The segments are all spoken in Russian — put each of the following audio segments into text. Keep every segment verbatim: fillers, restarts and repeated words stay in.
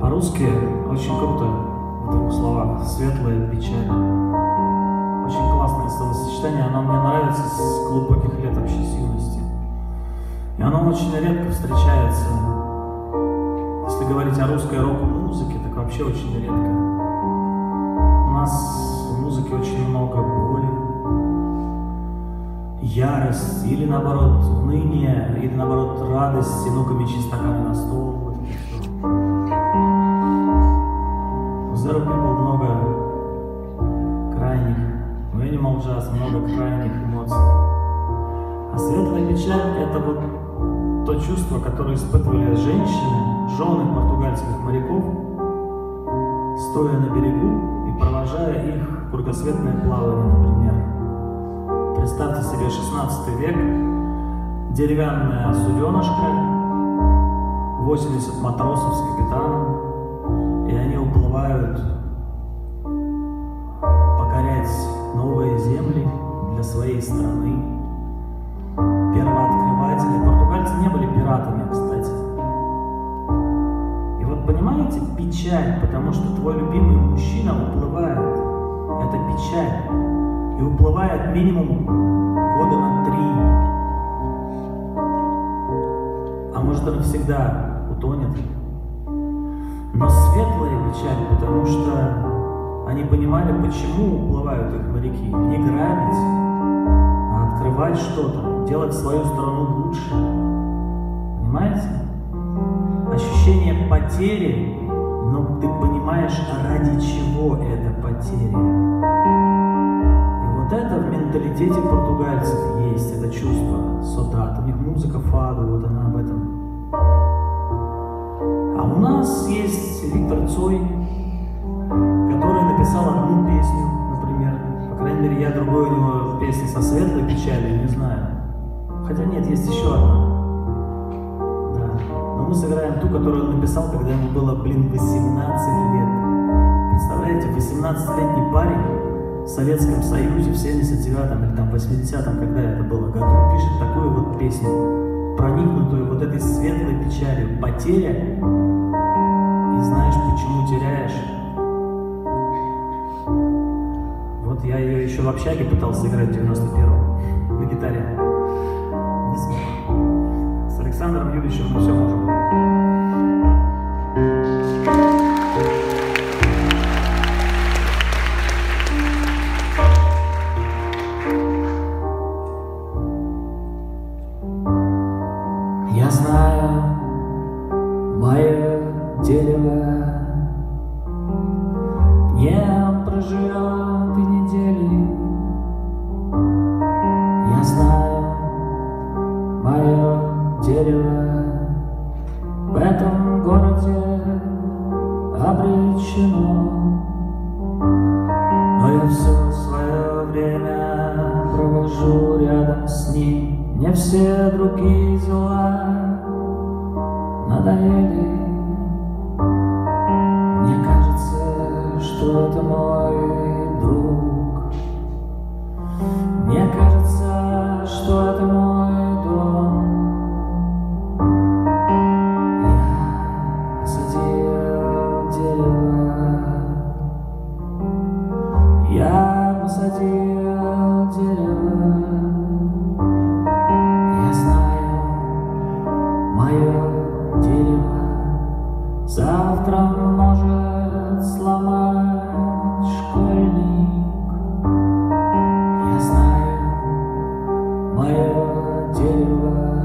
По-русски очень круто в двух словах. Светлая печаль. Очень классное словосочетание. Оно мне нравится с глубоких лет вообще, с юности. И оно очень редко встречается. Если говорить о русской рок-музыке, так вообще очень редко. У нас в музыке очень много боли, ярость, или наоборот уныние, или наоборот радость. Ну-ка, мечи стаканы на стол. Вот это все. У Zero People много крайних, у Animal Jazz много крайних эмоций. А светлая печаль — это вот то чувство, которое испытывали женщины, жены португальских моряков, стоя на берегу и провожая их в кругосветное плавание, например. Представьте себе шестнадцатый век, деревянная суденышко, восемьдесят матросов с капитаном, и они уплывают покорять новые земли для своей страны. Первооткрыватели. Португальцы не были пиратами, кстати. И вот понимаете, печаль, потому что твой любимый мужчина уплывает. Это печаль. И уплывает минимум года на три. А может, он всегда утонет. Но светлая печаль, потому что они понимали, почему уплывают их моряки. Не грабить, а открывать что-то, делать свою страну лучше. Понимаете? Ощущение потери, но ты понимаешь, ради чего эта потеря. И вот это в менталитете португальцев есть, это чувство содат. У них музыка фаду, вот она об этом. А у нас есть Виктор Цой, который написал одну песню, например. По крайней мере, я другой у него песни со светлой печалью не знаю. Хотя нет, есть еще одна. Да. Но мы сыграем ту, которую он написал, когда ему было, блин, восемнадцать лет. Представляете, восемнадцатилетний парень в Советском Союзе в семьдесят девятом или там восьмидесятом, когда это было году, пишет такую вот песню, проникнутую вот этой светлой печалью. Потеря. И знаешь, почему теряешь? Вот я ее еще в общаге пытался играть в девяносто первом на гитаре. Не смог. С Александром Юрьевичем мы все можем. Я знаю, мое дерево не проживет и недели. Я знаю, мое дерево в этом городе обречено. Но я все свое время провожу рядом с ним. Мне все другие дела надоели. Мне кажется, что это мой друг. Мне кажется, что это мой дом. Я посадил дерево. Я посадил дерево. Я знаю, мое дерево завтра может сломать школьник. Я знаю, мое дерево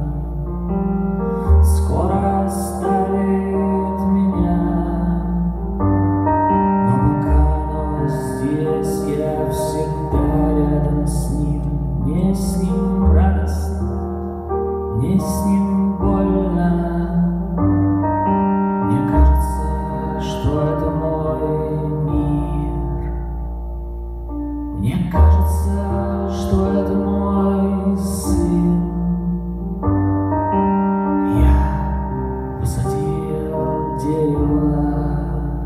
скоро оставит меня. Но пока оно здесь, я всегда рядом с ним. Мне с ним радостно, мне с ним больно. Мне кажется, что это мой мир. Мне кажется, что это мой сын. Я посадил дерево.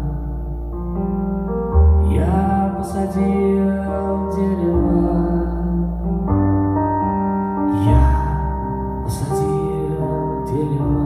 Я посадил дерево. Я посадил дерево.